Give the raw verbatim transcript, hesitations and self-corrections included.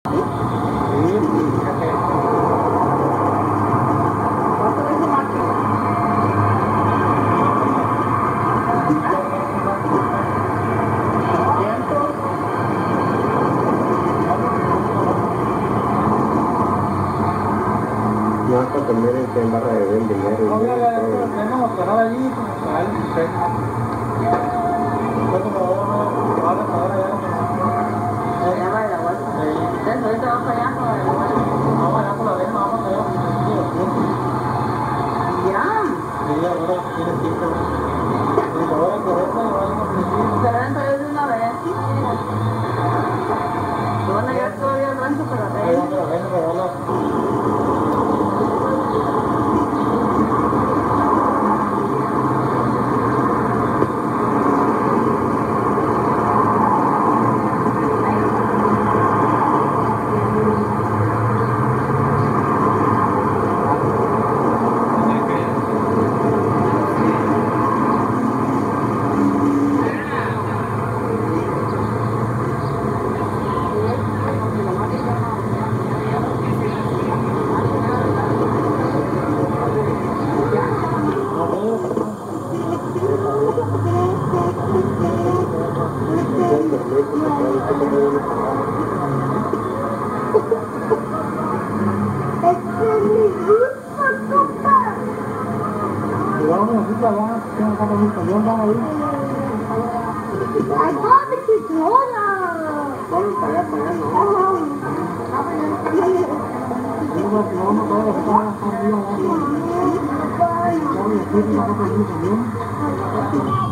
No hasta tener el que en barra de ver dinero. No, ya, ya, tenemos que parar allí, para él, sí. Después como ahora no, ahora ahora ya no. Ya va de la vuelta. Entonces ahorita vamos para allá para la vuelta. Vamos allá por la vez, vamos allá. Ya. Sí, ahora tiene tiempo. Y ahora correcto, y vamos a principio. Se ven de una vez. Van a llegar todavía al rancho para la Ahí vamos a ver, me va la... Vamos a hacer la baja, que no estamos en camión, vamos a ir. ¡Ay, dónde que sola! Vamos para allá, para allá, ¿no? Vamos Vamos a todos los que están arriba, vamos a ir. Vamos a ir, vamos a ir, vamos a ir.